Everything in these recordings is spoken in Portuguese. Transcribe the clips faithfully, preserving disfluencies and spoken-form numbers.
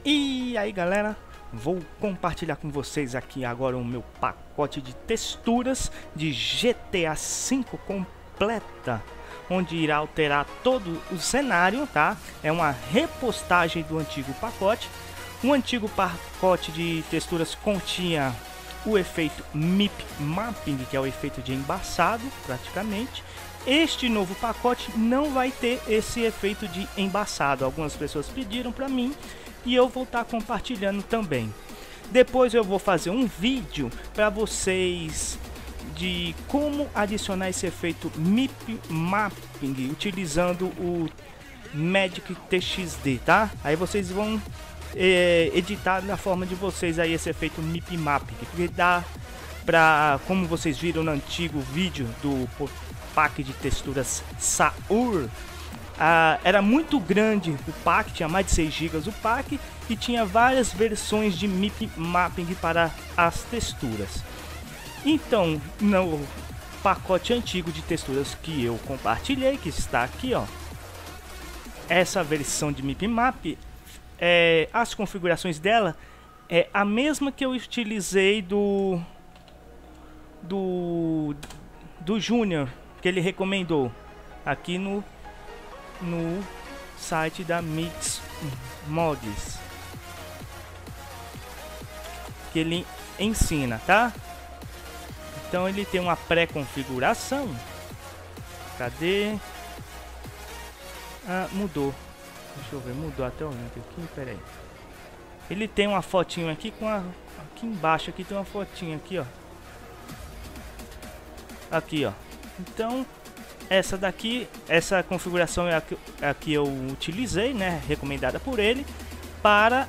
E aí galera, vou compartilhar com vocês aqui agora o meu pacote de texturas de G T A cinco completa, onde irá alterar todo o cenário, tá? É uma repostagem do antigo pacote. O antigo pacote de texturas continha o efeito Mip Mapping, que é o efeito de embaçado praticamente. Este novo pacote não vai ter esse efeito de embaçado. Algumas pessoas pediram para mim e eu vou estar compartilhando também. Depois eu vou fazer um vídeo para vocês de como adicionar esse efeito Mip Mapping utilizando o Magic T X D, tá? Aí vocês vão é, editar da forma de vocês aí esse efeito Mip Mapping, que dá para, como vocês viram no antigo vídeo do pack de texturas Saur, ah, era muito grande o pack, tinha mais de seis gigas o pack e tinha várias versões de Mip Mapping para as texturas. Então, no pacote antigo de texturas que eu compartilhei, que está aqui, ó, essa versão de Mip Map, é, as configurações dela é a mesma que eu utilizei do do do Júnior, que ele recomendou aqui no no site da Mix Mods, que ele ensina, tá? Então ele tem uma pré-configuração. Cadê? Ah, mudou. Deixa eu ver, mudou até o link aqui, peraí. Ele tem uma fotinho aqui com a aqui embaixo aqui tem uma fotinha aqui, ó. Aqui, ó. Então, essa daqui, essa configuração é a que, é a que eu utilizei, né, recomendada por ele, para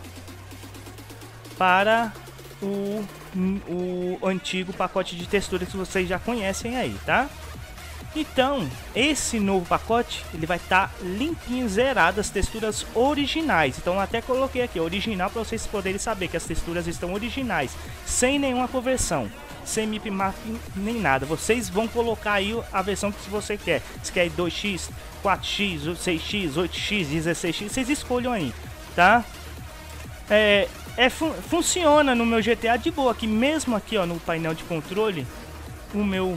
para o, o antigo pacote de texturas que vocês já conhecem aí, tá? Então, esse novo pacote, ele vai estar tá limpinho, zerado as texturas originais. Então, eu até coloquei aqui, original, para vocês poderem saber que as texturas estão originais, sem nenhuma conversão, sem Mip Mapping nem nada. Vocês vão colocar aí a versão que você quer. Se quer dois x, quatro x, seis x, oito x, dezesseis x, vocês escolham aí, tá? É, é fun funciona no meu G T A de boa, aqui mesmo aqui, ó, no painel de controle, o meu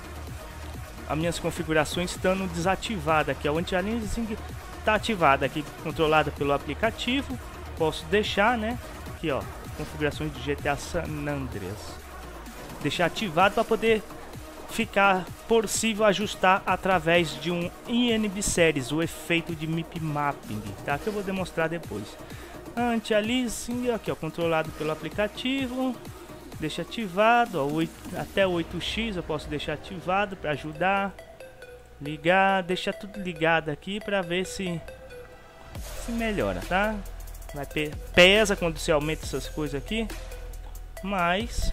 as minhas configurações estando desativadas aqui, o anti-aliasing está ativado aqui, controlada pelo aplicativo. Posso deixar, né, aqui, ó, configurações de G T A San Andreas, deixar ativado para poder ficar possível ajustar através de um I N B Series, o efeito de Mip Mapping, tá? Que eu vou demonstrar depois. Anti-aliasing aqui, ó, controlado pelo aplicativo, deixa ativado, ó, oito, até oito x eu posso deixar ativado para ajudar. Ligar, deixar tudo ligado aqui para ver se se melhora, tá? Vai pe pesa quando você aumenta essas coisas aqui, mas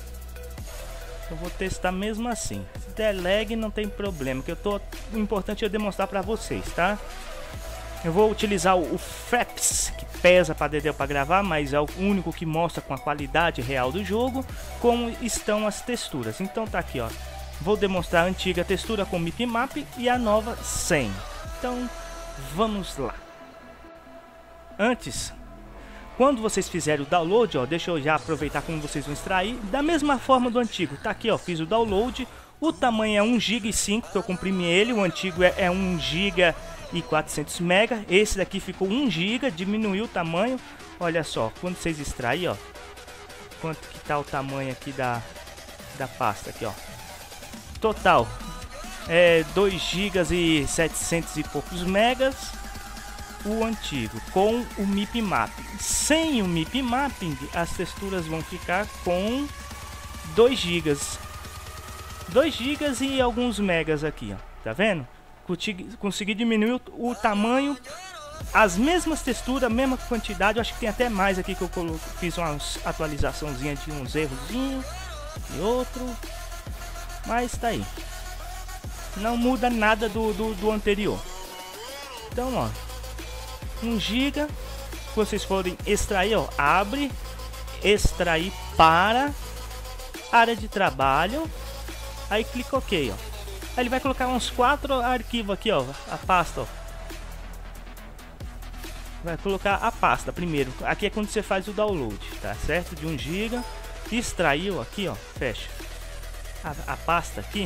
eu vou testar mesmo assim. Se der lag não tem problema, que eu tô, o importante é demonstrar para vocês, tá? Eu vou utilizar o, o Fraps, que pesa para dedéu para gravar, mas é o único que mostra com a qualidade real do jogo como estão as texturas. Então tá aqui, ó. Vou demonstrar a antiga textura com Mip Map e a nova sem. Então vamos lá. Antes, quando vocês fizerem o download, ó, deixa eu já aproveitar como vocês vão extrair da mesma forma do antigo. Tá aqui, ó, fiz o download. O tamanho é um giga e cinco, que eu comprimi ele. O antigo é, é um giga e quatrocentos mega. Esse daqui ficou um giga, diminuiu o tamanho. Olha só, quando vocês extrair, ó, quanto que tá o tamanho aqui da da pasta aqui, ó. Total é dois gigas e setecentos e poucos megas o antigo, com o Mip Mapping. Sem o Mip Mapping, as texturas vão ficar com dois gigas. dois gigas e alguns megas aqui, ó. Tá vendo? Consegui diminuir o, o tamanho, as mesmas texturas, a mesma quantidade. Eu acho que tem até mais aqui que eu colo fiz uma atualizaçãozinha de uns errozinhos e outro, mas tá aí, não muda nada do, do, do anterior. Então, ó, um giga, se vocês forem extrair, ó, abre, extrair para área de trabalho, aí clica OK, ó. Aí ele vai colocar uns quatro arquivos aqui, ó, a pasta, ó. vai colocar a pasta primeiro. Aqui é quando você faz o download, tá certo? De um giga. Extraiu aqui, ó, fecha a, a pasta aqui.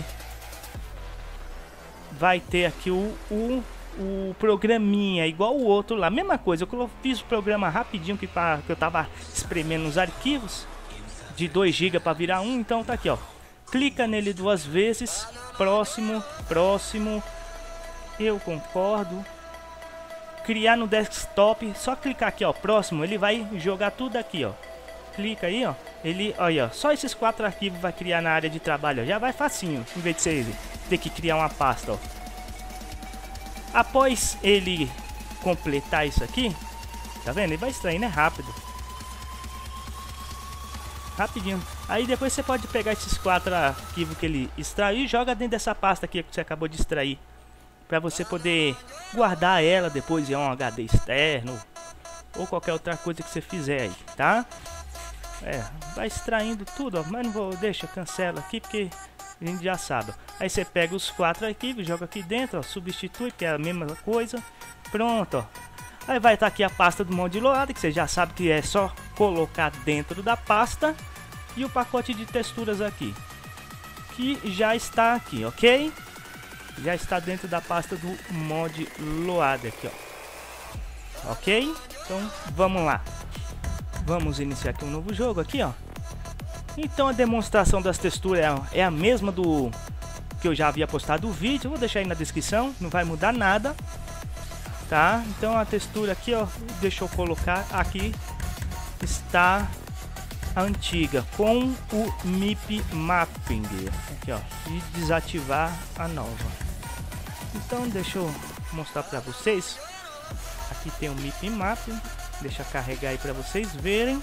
Vai ter aqui o, o, o programinha, igual o outro lá, mesma coisa. Eu fiz o programa rapidinho que, pra, que eu tava espremendo os arquivos de dois gigas para virar um, então tá aqui, ó. Clica nele duas vezes, próximo, próximo, eu concordo. Criar no desktop, só clicar aqui, ó, próximo, ele vai jogar tudo aqui, ó. Clica aí, ó, ele, olha, ó, só esses quatro arquivos vai criar na área de trabalho, ó. Já vai facinho, em vez de você ter que criar uma pasta, ó. Após ele completar isso aqui, tá vendo? Ele vai extraindo, é rápido. Rapidinho. Aí depois você pode pegar esses quatro arquivos que ele extraiu e joga dentro dessa pasta aqui que você acabou de extrair, para você poder guardar ela depois em um H D externo ou qualquer outra coisa que você fizer aí, tá? É, vai extraindo tudo, ó, mas não vou, deixa, cancela aqui porque a gente já sabe. Aí você pega os quatro arquivos, joga aqui dentro, ó, substitui, que é a mesma coisa. Pronto, ó. Aí vai estar aqui a pasta do molde loada, que você já sabe que é só colocar dentro da pasta. E o pacote de texturas aqui, que já está aqui, ok? Já está dentro da pasta do mod loada aqui, ó. Ok? Então vamos lá. Vamos iniciar aqui um novo jogo aqui, ó. Então a demonstração das texturas é a mesma do que eu já havia postado o vídeo. Eu vou deixar aí na descrição, não vai mudar nada, tá? Então a textura aqui, ó, deixa eu colocar aqui, está a antiga com o M I P Mapping aqui, ó, e desativar a nova. Então deixa eu mostrar para vocês. Aqui tem o M I P Mapping, deixa eu carregar aí para vocês verem.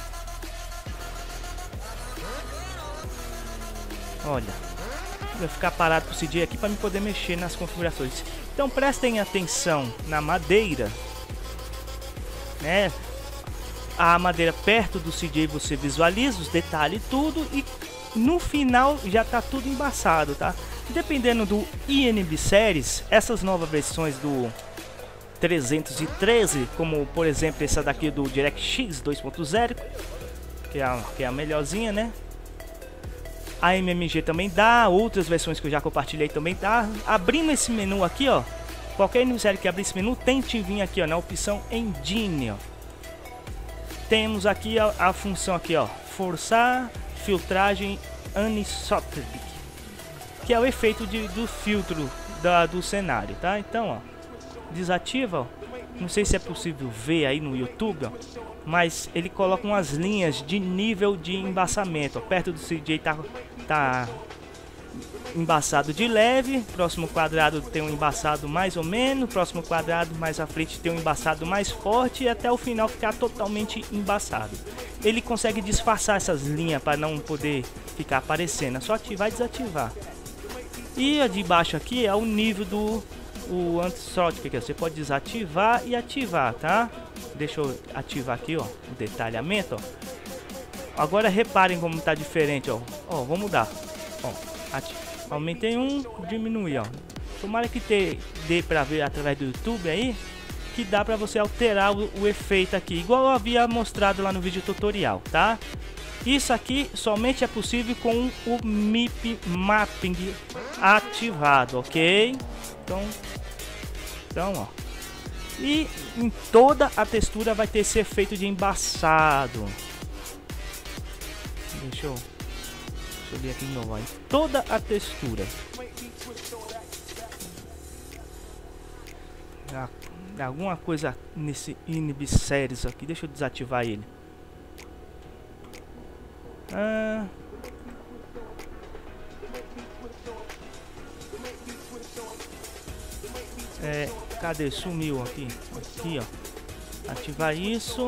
Olha, vai ficar parado pro C J aqui para me poder mexer nas configurações. Então prestem atenção na madeira, né? A madeira perto do C J você visualiza os detalhes tudo e no final já tá tudo embaçado, tá? Dependendo do I N B Series, essas novas versões do trezentos e treze, como por exemplo essa daqui do DirectX dois ponto zero, que é a, que é a melhorzinha, né? A M M G também dá, outras versões que eu já compartilhei também dá. Abrindo esse menu aqui, ó, qualquer usuário que abrir esse menu tente vir aqui, ó, na opção Engine, ó. Temos aqui a, a função aqui, ó, forçar filtragem anisotropic, que é o efeito de, do filtro da, do cenário, tá? Então, ó, desativa, ó. Não sei se é possível ver aí no YouTube, ó, mas ele coloca umas linhas de nível de embaçamento, ó. Perto do C J tá, tá embaçado de leve, próximo quadrado tem um embaçado mais ou menos, próximo quadrado mais à frente tem um embaçado mais forte e até o final ficar totalmente embaçado. Ele consegue disfarçar essas linhas para não poder ficar aparecendo, é só ativar e desativar. E a de baixo aqui é o nível do o anisotropic, que você pode desativar e ativar, tá? Deixa eu ativar aqui, ó, o detalhamento, ó. Agora reparem como tá diferente, ó. Ó, vou mudar. Ó, aumentei um, diminui, ó. Tomara que te, dê pra ver através do YouTube aí, que dá pra você alterar o, o efeito aqui, igual eu havia mostrado lá no vídeo tutorial, tá? Isso aqui somente é possível com o M I P Mapping ativado, ok? Então, então, ó. E em toda a textura vai ter esse efeito de embaçado. Deixa eu, deixa eu ver aqui de novo, ó. Em toda a textura. Alguma coisa nesse I N B Series aqui. Deixa eu desativar ele. Ah. É, cadê? Sumiu aqui. Aqui, ó. Ativar isso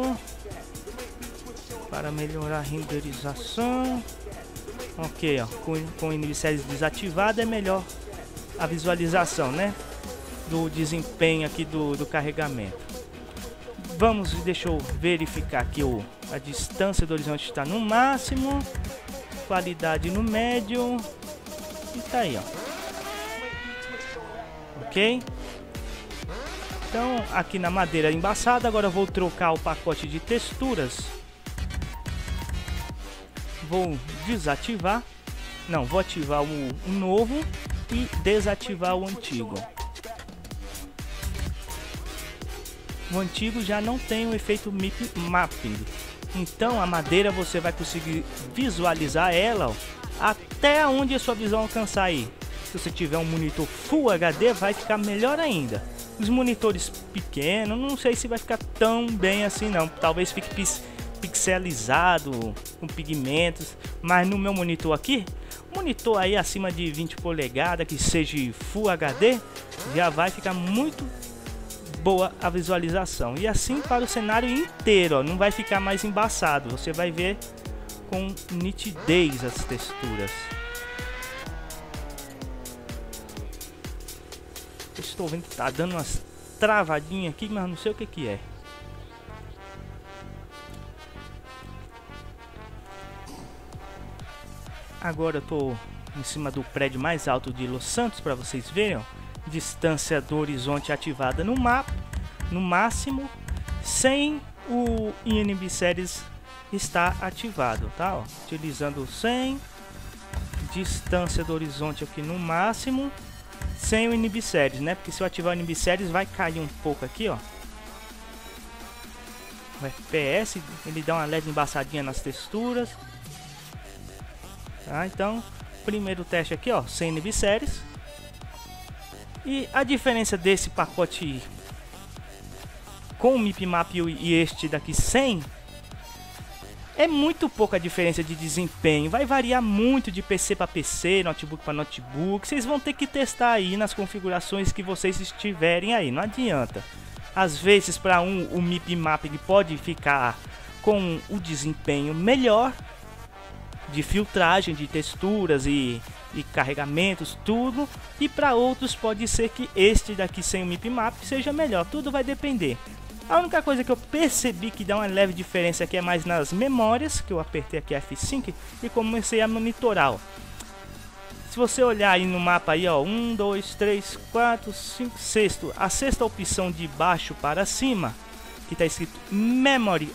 para melhorar a renderização. Ok, ó. Com, com o I N B Series desativado é melhor a visualização, né? Do desempenho aqui do, do carregamento. Vamos, deixa eu verificar aqui o, a distância do horizonte está no máximo, qualidade no médio e tá aí, ó. Ok? Então aqui na madeira embaçada, agora eu vou trocar o pacote de texturas. Vou desativar, não, vou ativar o, o novo e desativar o antigo. O antigo já não tem o efeito Mip Mapping, então a madeira você vai conseguir visualizar ela, ó, até onde a sua visão alcançar aí. Se você tiver um monitor Full H D vai ficar melhor ainda. Os monitores pequenos, não sei se vai ficar tão bem assim não, talvez fique pix pixelizado, com pigmentos, mas no meu monitor aqui, monitor aí acima de vinte polegadas, que seja Full H D, já vai ficar muito boa a visualização. E assim para o cenário inteiro, ó, não vai ficar mais embaçado, você vai ver com nitidez as texturas. Estou vendo que tá dando umas travadinhas aqui, mas não sei o que que é. Agora eu tô em cima do prédio mais alto de Los Santos para vocês verem, ó. Distância do horizonte ativada no mapa, no máximo, sem o I N B Series estar ativado, tá? Ó, utilizando cem, distância do horizonte aqui no máximo, sem o I N B Series, né? Porque se eu ativar o I N B Series vai cair um pouco aqui, ó. O F P S, ele dá uma leve embaçadinha nas texturas. Tá? Então, primeiro teste aqui, ó, sem I N B Series. E a diferença desse pacote com o Mip Map e este daqui sem é muito pouca diferença de desempenho. Vai variar muito de P C para P C, notebook para notebook. Vocês vão ter que testar aí nas configurações que vocês estiverem aí. Não adianta. Às vezes para um o Mip Map pode ficar com o desempenho melhor de filtragem de texturas e, e carregamentos, tudo, e para outros pode ser que este daqui sem o Mip Map seja melhor. Tudo vai depender. A única coisa que eu percebi que dá uma leve diferença aqui é mais nas memórias, que eu apertei aqui F cinco e comecei a monitorar, ó. Se você olhar aí no mapa aí, ó, um, dois, três, quatro, cinco, sexto, a sexta opção de baixo para cima, que está escrito Memory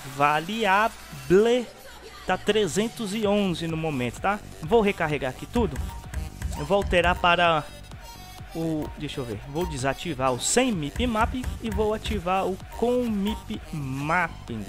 Available, tá trezentos e onze no momento, tá? Vou recarregar aqui tudo. Eu vou alterar para o, deixa eu ver, vou desativar o sem Mip Map e vou ativar o com Mip Mapping,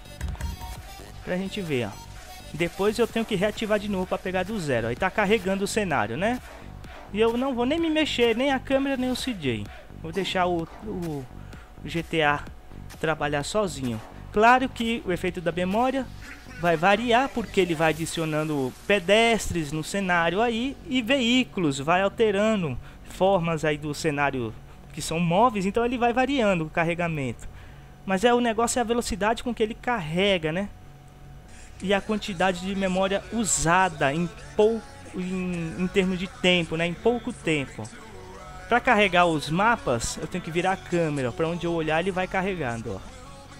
pra gente ver, ó. Depois eu tenho que reativar de novo para pegar do zero. Aí tá carregando o cenário, né? E eu não vou nem me mexer, nem a câmera nem o C J. Vou deixar o, o G T A trabalhar sozinho. Claro que o efeito da memória vai variar, porque ele vai adicionando pedestres no cenário aí e veículos, vai alterando formas aí do cenário que são móveis, então ele vai variando o carregamento. Mas é o negócio é a velocidade com que ele carrega, né? E a quantidade de memória usada em pouco, em, em termos de tempo, né? Em pouco tempo. Para carregar os mapas, eu tenho que virar a câmera, para onde eu olhar ele vai carregando, ó.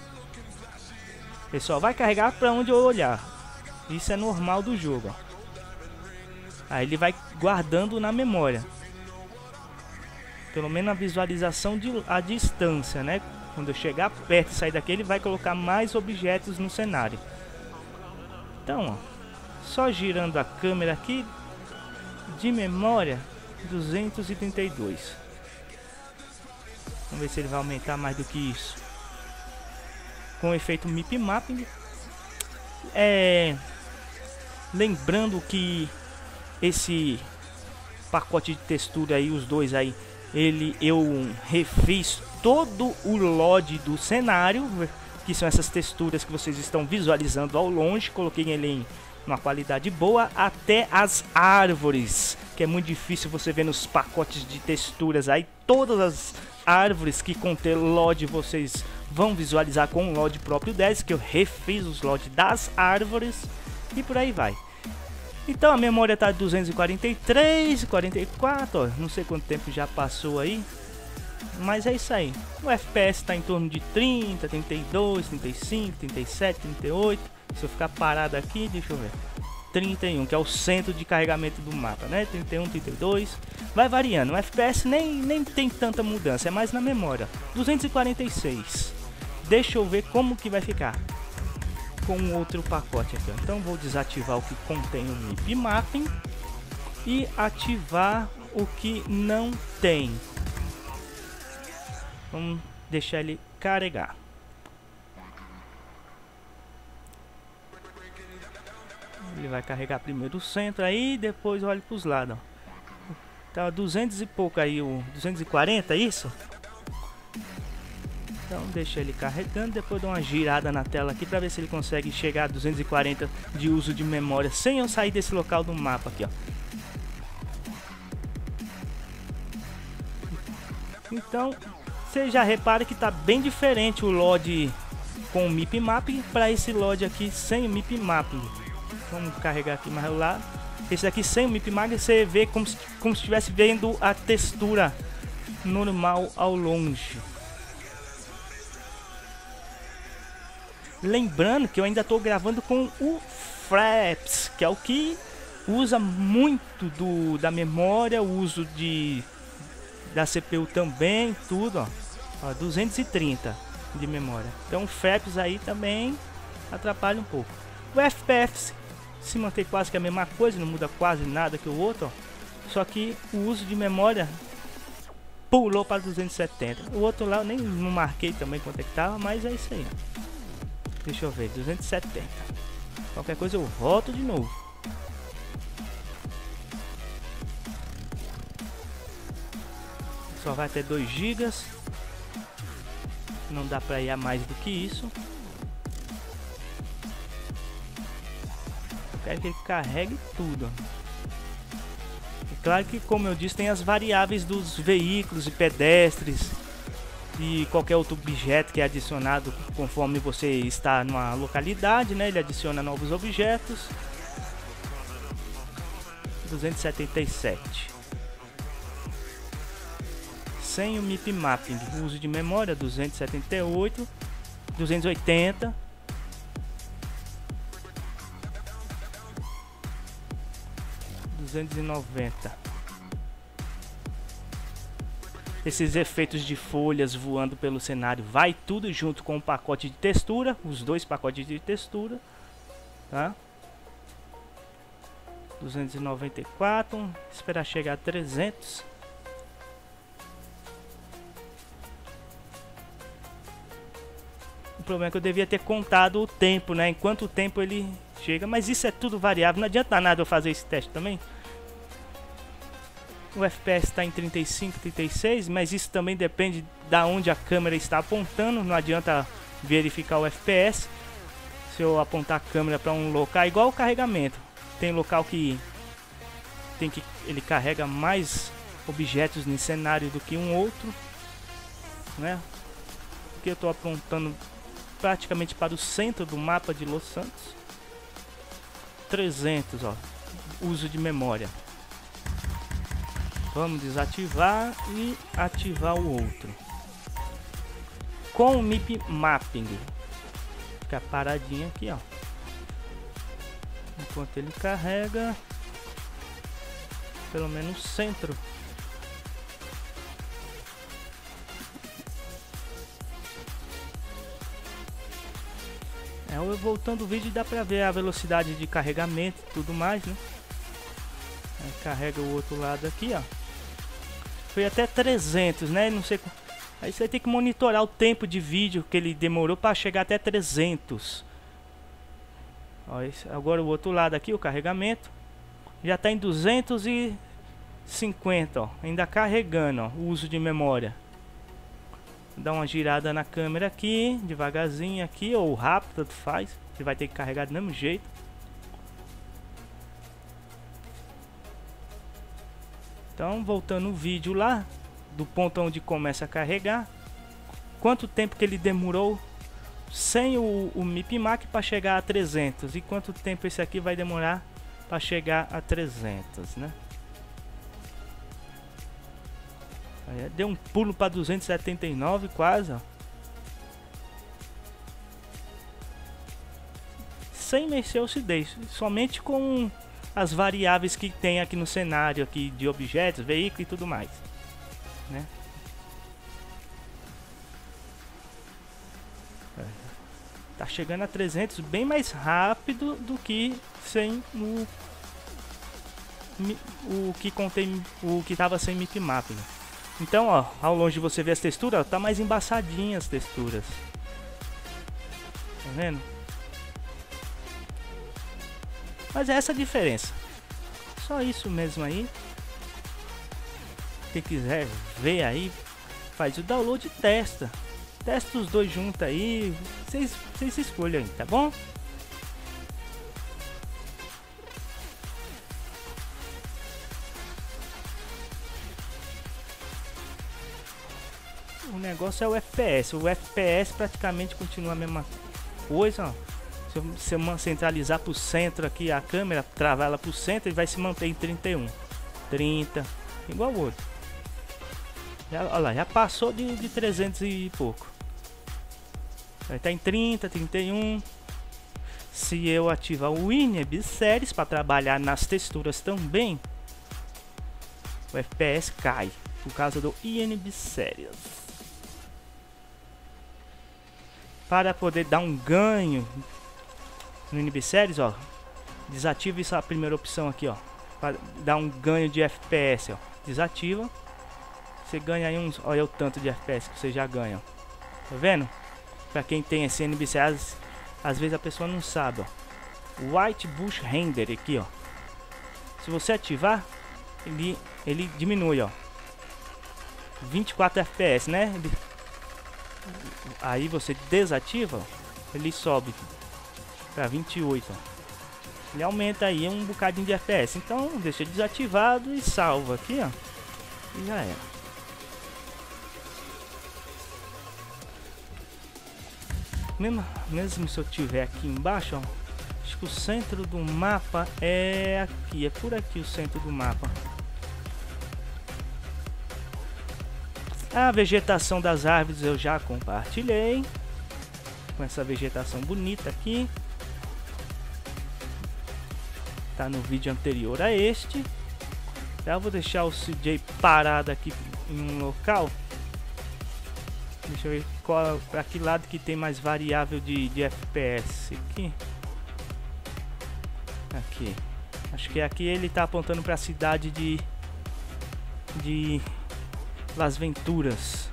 Pessoal, vai carregar para onde eu olhar. Isso é normal do jogo, ó. Aí ele vai guardando na memória. Pelo menos a visualização de a distância, né? Quando eu chegar perto e sair daqui, ele vai colocar mais objetos no cenário. Então, ó, só girando a câmera aqui, de memória, duzentos e trinta e dois. Vamos ver se ele vai aumentar mais do que isso. Com o efeito Mip Mapping. É, lembrando que esse pacote de textura aí, os dois aí, ele eu refiz todo o L O D do cenário, que são essas texturas que vocês estão visualizando ao longe. Coloquei ele em uma qualidade boa, até as árvores, que é muito difícil você ver nos pacotes de texturas aí. Todas as árvores que contém L O D vocês vão visualizar com o L O D próprio dez, que eu refiz os L O D das árvores e por aí vai. Então a memória tá duzentos e quarenta e três, quarenta e quatro, ó, não sei quanto tempo já passou aí, mas é isso aí. O F P S tá em torno de trinta, trinta e dois, trinta e cinco, trinta e sete, trinta e oito. Se eu ficar parado aqui, deixa eu ver. trinta e um, que é o centro de carregamento do mapa, né? trinta e um, trinta e dois, vai variando. O F P S nem, nem tem tanta mudança, é mais na memória. duzentos e quarenta e seis. Deixa eu ver como que vai ficar com outro pacote aqui, ó. Então vou desativar o que contém o M I P Mapping e ativar o que não tem. Vamos deixar ele carregar. Ele vai carregar primeiro o centro aí, depois olha para os lados. Tá duzentos e pouco aí, o duzentos e quarenta, isso? Então deixa ele carregando, depois dá uma girada na tela aqui para ver se ele consegue chegar a duzentos e quarenta de uso de memória sem eu sair desse local do mapa aqui, ó. Então, você já repara que tá bem diferente o L O D com o M I P Mapping para esse L O D aqui sem o M I P Mapping. Vamos carregar aqui mais ao lado. Esse daqui sem o M I P Mapping você vê como se, como se estivesse vendo a textura normal ao longe. Lembrando que eu ainda estou gravando com o Fraps, que é o que usa muito do, da memória, o uso de, da C P U também, tudo, ó. Ó, duzentos e trinta de memória. Então o Fraps aí também atrapalha um pouco. O F P S se mantém quase que a mesma coisa, não muda quase nada que o outro, ó. Só que o uso de memória pulou para duzentos e setenta. O outro lá eu nem não marquei também quanto é que tava, mas é isso aí. Deixa eu ver, duzentos e setenta. Qualquer coisa eu volto de novo. Só vai ter dois gigas. Não dá para ir a mais do que isso. Eu quero que ele carregue tudo. É claro que, como eu disse, tem as variáveis dos veículos e pedestres e qualquer outro objeto que é adicionado conforme você está numa localidade, né? Ele adiciona novos objetos. duzentos e setenta e sete. Sem o M I P Mapping, o uso de memória duzentos e setenta e oito, duzentos e oitenta. duzentos e noventa. Esses efeitos de folhas voando pelo cenário vai tudo junto com o pacote de textura, os dois pacotes de textura, tá? duzentos e noventa e quatro, esperar chegar a trezentos. O problema é que eu devia ter contado o tempo, né? Em quanto tempo ele chega, mas isso é tudo variável, não adianta nada eu fazer esse teste também. O F P S está em trinta e cinco, trinta e seis, mas isso também depende da onde a câmera está apontando. Não adianta verificar o F P S se eu apontar a câmera para um local, igual o carregamento. Tem local que tem que ele carrega mais objetos no cenário do que um outro, né? Porque eu estou apontando praticamente para o centro do mapa de Los Santos. trezentos, ó, uso de memória. Vamos desativar e ativar o outro. Com o M I P Mapping. Fica paradinho aqui, ó. Enquanto ele carrega. Pelo menos o centro. É, eu voltando o vídeo dá pra ver a velocidade de carregamento e tudo mais, né? Aí carrega o outro lado aqui, ó. Foi até trezentos, né? Não sei. Aí você vai ter que monitorar o tempo de vídeo que ele demorou para chegar até trezentos. Ó, esse, agora o outro lado aqui, o carregamento. Já está em duzentos e cinquenta, ó. Ainda carregando, ó, o uso de memória. Dá uma girada na câmera aqui, devagarzinho aqui, ou rápido, tanto faz. Você vai ter que carregar do mesmo jeito. Então, voltando o vídeo lá, do ponto onde começa a carregar, quanto tempo que ele demorou sem o, o M I P Mapping para chegar a trezentos, e quanto tempo esse aqui vai demorar para chegar a trezentos, né? Aí, deu um pulo para duzentos e setenta e nove quase, ó. sem mexer a lucidez, somente com as variáveis que tem aqui no cenário aqui de objetos, veículo e tudo mais, né? Tá chegando a trezentos bem mais rápido do que sem o o que contém o que tava sem mip mapping. Então, ó, ao longe você vê as texturas, ó, tá mais embaçadinhas as texturas. Tá vendo? Mas é essa a diferença. Só isso mesmo aí. Quem quiser ver aí, faz o download e testa. Testa os dois juntos aí. Vocês, vocês escolhem aí, tá bom? O negócio é o F P S. O F P S praticamente continua a mesma coisa, ó. Se eu centralizar pro centro aqui a câmera, travar ela pro centro, ele vai se manter em trinta e um, trinta, igual o outro. Já, olha lá, já passou de, de trezentos e pouco. Vai estar em trinta, trinta e um. Se eu ativar o Ineb Series para trabalhar nas texturas também, o F P S cai por causa do Ineb Series. Para poder dar um ganho no Ineb Series, ó, desativa essa primeira opção aqui, ó, para dar um ganho de F P S, ó. Desativa, você ganha aí uns, olha o tanto de F P S que você já ganha, ó. Tá vendo? Para quem tem esse Ineb Series, às vezes a pessoa não sabe, ó. White Bush Render aqui, ó. Se você ativar, ele ele diminui, ó, vinte e quatro F P S, né? Ele, aí você desativa, ó, ele sobe para vinte e oito, ó. Ele aumenta aí um bocadinho de F P S. Então deixa desativado e salva aqui, ó, e já era. Mesmo, mesmo se eu tiver aqui embaixo, ó, acho que o centro do mapa é aqui, é por aqui o centro do mapa. A vegetação das árvores eu já compartilhei, com essa vegetação bonita aqui. Tá no vídeo anterior a este. Já vou deixar o C J parado aqui em um local. Deixa eu ver qual, para que lado que tem mais variável de, de F P S aqui. Aqui. Acho que aqui ele tá apontando para a cidade de de Las Venturas.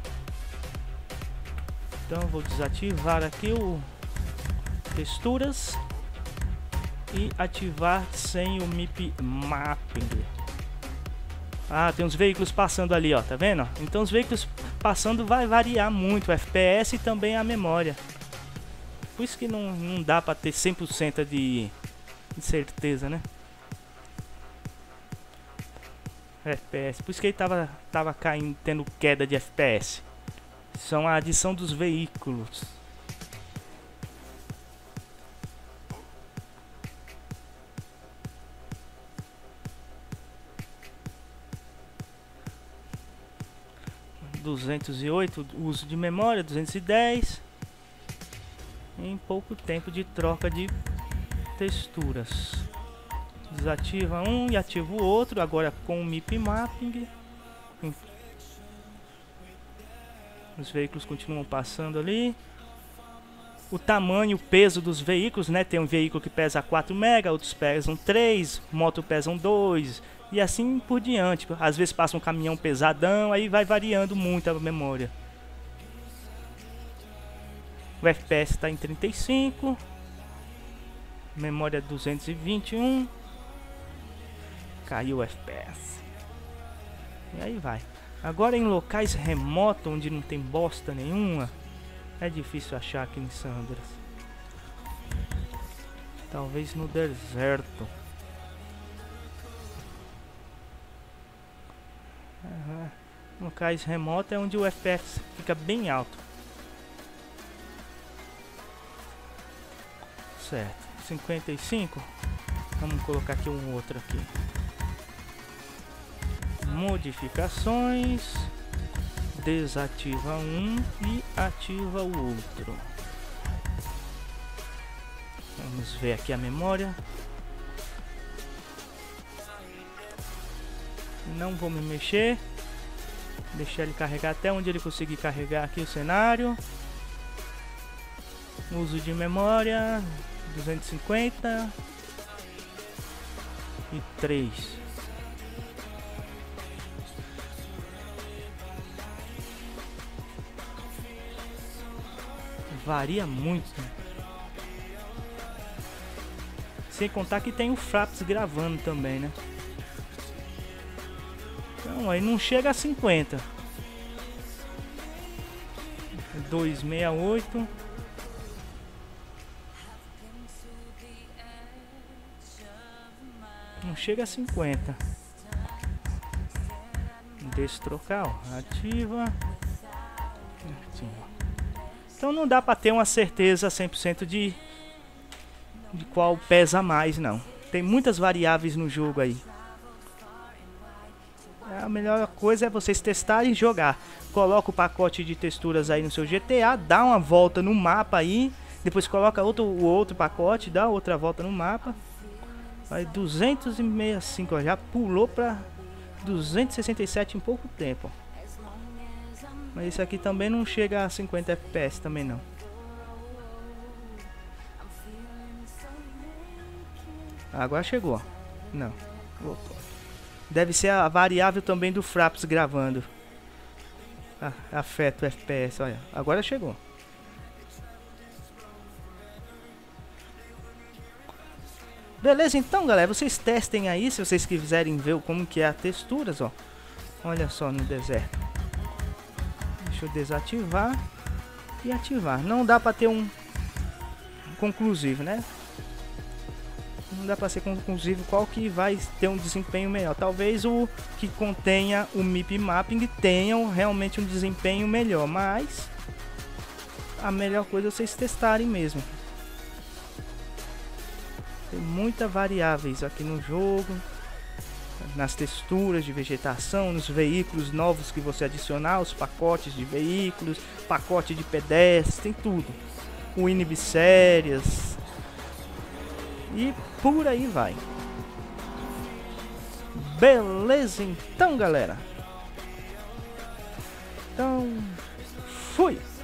Então vou desativar aqui o texturas e ativar sem o mip mapping. Ah, tem uns veículos passando ali, ó, tá vendo? Então os veículos passando vai variar muito o F P S e também a memória. Por isso que não, não dá pra ter cem por cento de, de certeza, né? F P S, por isso que ele tava, tava caindo, tendo queda de F P S. São a adição dos veículos. duzentos e oito, uso de memória, duzentos e dez. Em pouco tempo de troca de texturas. Desativa um e ativa o outro, agora com o mip mapping. Os veículos continuam passando ali. O tamanho, o peso dos veículos, né? Tem um veículo que pesa quatro mega, outros pesam três, moto pesam dois. E assim por diante. Às vezes passa um caminhão pesadão, aí vai variando muito a memória. O F P S está em trinta e cinco. Memória duzentos e vinte e um. Caiu o F P S. E aí vai. Agora em locais remotos, onde não tem bosta nenhuma, é difícil achar aqui em San Andreas. Talvez no deserto. Uhum. Locais remotos é onde o F P S fica bem alto. Certo. cinquenta e cinco. Vamos colocar aqui um outro aqui. Modificações. Desativa um e ativa o outro. Vamos ver aqui a memória. Não vou me mexer. Deixar ele carregar até onde ele conseguir carregar aqui o cenário. Uso de memória duzentos e cinquenta e três. Varia muito. Sem contar que tem o Fraps gravando também, né? Então aí não chega a cinquenta. duzentos e sessenta e oito. Não chega a cinquenta. Deixa eu trocar, ó. Ativa. Então não dá pra ter uma certeza cem por cento de, de qual pesa mais, não. Tem muitas variáveis no jogo aí. A melhor coisa é vocês testarem e jogar. Coloca o pacote de texturas aí no seu G T A, dá uma volta no mapa aí, depois coloca outro, o outro pacote, dá outra volta no mapa. Aí duzentos e sessenta e cinco, ó, já pulou para duzentos e sessenta e sete em pouco tempo. Mas isso aqui também não chega a cinquenta F P S também não. Agora chegou. Não, voltou. Deve ser a variável também do Fraps gravando. Ah, afeta o F P S, olha. Agora chegou. Beleza, então galera, vocês testem aí se vocês quiserem ver como que é a texturas, ó. Olha só no deserto. Deixa eu desativar e ativar. Não dá pra ter um conclusivo, né? Não dá pra ser conclusivo qual que vai ter um desempenho melhor. Talvez o que contenha o M I P Mapping tenha realmente um desempenho melhor, mas a melhor coisa é vocês testarem mesmo. Tem muitas variáveis aqui no jogo, nas texturas de vegetação, nos veículos novos que você adicionar, os pacotes de veículos, pacote de pedestres, tem tudo. O inibissérias e por aí vai. Beleza então, galera. Então, fui!